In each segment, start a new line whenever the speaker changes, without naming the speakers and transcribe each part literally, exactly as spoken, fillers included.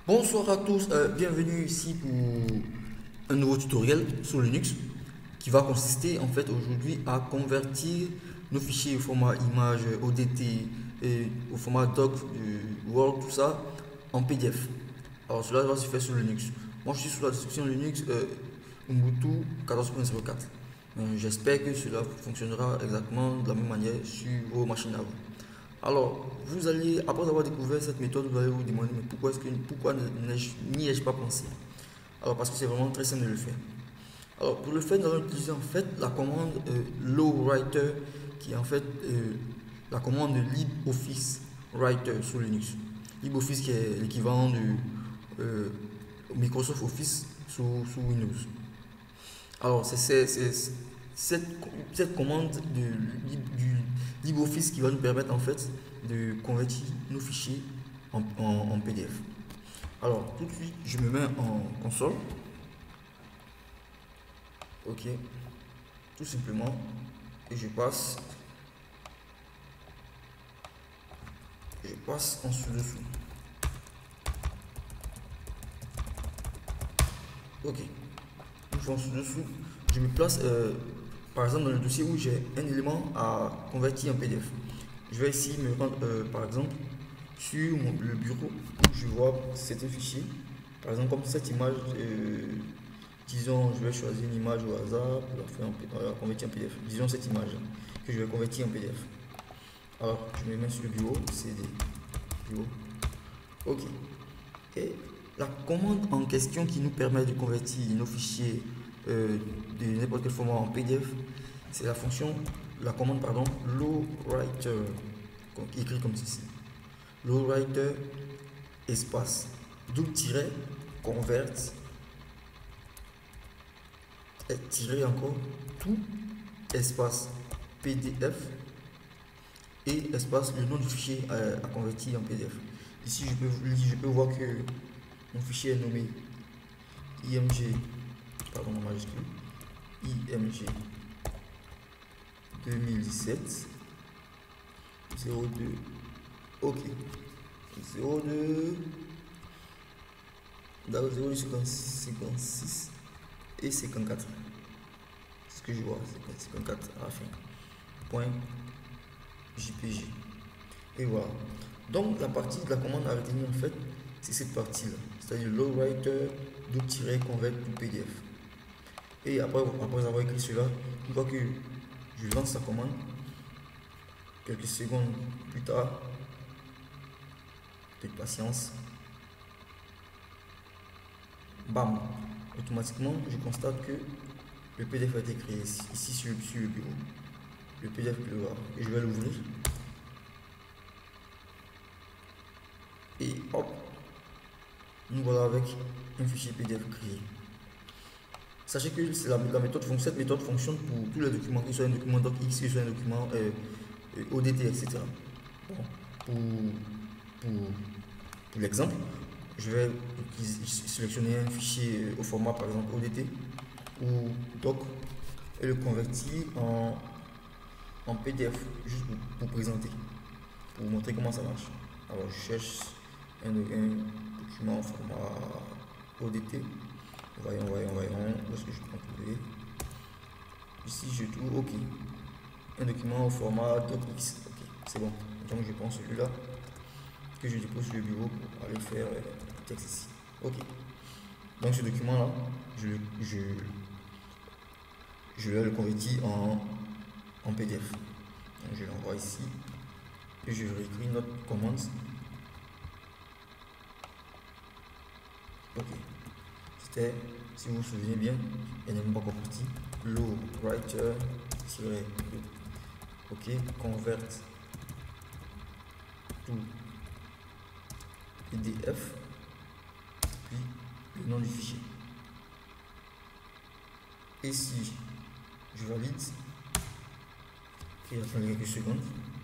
Bonsoir à tous, euh, bienvenue ici pour un nouveau tutoriel sur Linux qui va consister en fait aujourd'hui à convertir nos fichiers au format image O D T et au format doc, du Word, tout ça en P D F. Alors cela va se faire sur Linux. Moi je suis sur la distribution Linux euh, Ubuntu quatorze point zéro quatre. Euh, J'espère que cela fonctionnera exactement de la même manière sur vos machines à vous. Alors, vous allez, après avoir découvert cette méthode, vous allez vous demander mais pourquoi, est-ce que, pourquoi n'y ai-je pas pensé? Alors, parce que c'est vraiment très simple de le faire. Alors, pour le faire, nous allons utiliser en fait la commande euh, lowwriter qui est en fait euh, la commande de LibOffice Writer sur Linux. LibOffice qui est l'équivalent du euh, Microsoft Office sous, sous Windows. Alors, c'est cette, cette commande de, du LibreOffice qui va nous permettre en fait de convertir nos fichiers en, en, en P D F. Alors, tout de suite, je me mets en console. Ok, tout simplement, et je passe, je passe en sous-dessous. Ok, une fois en sous-dessous, je me place euh, par exemple dans le dossier où j'ai un élément à convertir en P D F. Je vais ici me rendre euh, par exemple sur mon, le bureau où je vois certains fichiers. Par exemple, comme cette image, euh, disons, je vais choisir une image au hasard pour la, faire en, pour la convertir en P D F. Disons cette image que je vais convertir en P D F. Alors, je me mets sur le bureau, C D, bureau. Ok. Et la commande en question qui nous permet de convertir nos fichiers euh, de n'importe quel format en P D F, c'est la fonction, la commande, pardon, lowwriter, écrit comme ceci. Lowwriter espace double convert tirer encore tout espace P D F et espace le nom du fichier à, à convertir en P D F. Ici je peux, je peux voir que mon fichier est nommé img, pardon en majuscule, img deux mille dix-sept zéro deux, ok, zéro deux, zéro deux cinquante-six et cinquante-quatre. C'est ce que je vois, cinquante-quatre à la fin. Point J P G. Et voilà. Donc la partie de la commande à retenir en fait, c'est cette partie-là. C'est-à-dire lowwriter double-convert to P D F. Et après, après avoir écrit cela, une fois que je lance la commande, quelques secondes plus tard, de patience, bam, automatiquement je constate que le P D F a été créé ici, ici sur, sur le bureau. Le P D F peut le voir. Et je vais l'ouvrir. Et hop, nous voilà avec un fichier P D F créé. Sachez que la, la méthode, cette méthode fonctionne pour tous les documents, qu'ils soient un document docx, qu'ils soient un document euh, O D T, et cetera. Bon, pour pour, pour l'exemple, je vais sélectionner un fichier au format par exemple O D T ou doc et le convertir en, en P D F juste pour, pour présenter, pour vous montrer comment ça marche. Alors je cherche un, un document au format O D T. Voyons, voyons, voyons, où est-ce que je peux en trouver? Ici je trouve, ok, un document au format docx, ok, c'est bon. Donc je prends celui-là que je dépose sur le bureau pour aller faire euh, le texte ici. Ok. Donc ce document-là, je, je, je vais le convertir en, en P D F. Donc je l'envoie ici et je réécris notre commande. Ok. C'était, si vous vous souvenez bien, elle n'est même pas encore partie. Lowwriter ok, convert to P D F, puis le nom du fichier. Et si je valide, et attendre quelques secondes,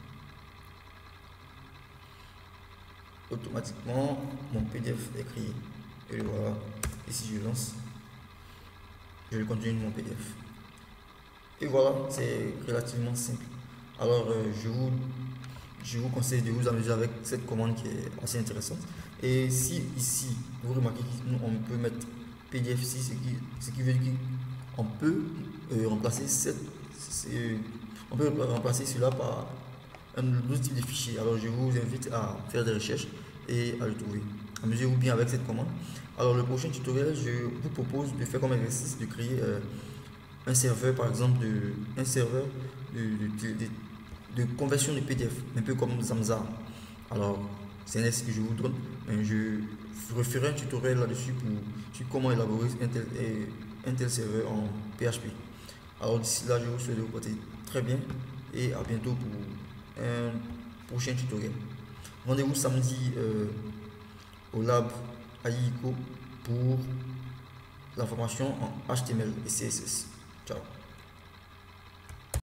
automatiquement mon P D F est créé. Et le voilà. Et si je lance, je vais continuer mon P D F. Et voilà, c'est relativement simple. Alors euh, je, vous, je vous conseille de vous amuser avec cette commande qui est assez intéressante. Et si ici, vous remarquez qu'on peut mettre P D F ici, ce qui, ce qui veut dire qu'on peut euh, remplacer cette, on peut remplacer cela par un autre type de fichier. Alors je vous invite à faire des recherches et à le trouver. Amusez-vous bien avec cette commande. Alors le prochain tutoriel, je vous propose de faire comme exercice de créer euh, un serveur, par exemple, de, un serveur de, de, de, de conversion de P D F, un peu comme Zamza. Alors, c'est un exercice que je vous donne. Je referai un tutoriel là-dessus pour sur comment élaborer un tel, un tel serveur en P H P. Alors d'ici là, je vous souhaite de vous porter très bien et à bientôt pour un prochain tutoriel. Rendez-vous samedi euh, au lab A I I C O pour la formation en H T M L et C S S. Ciao.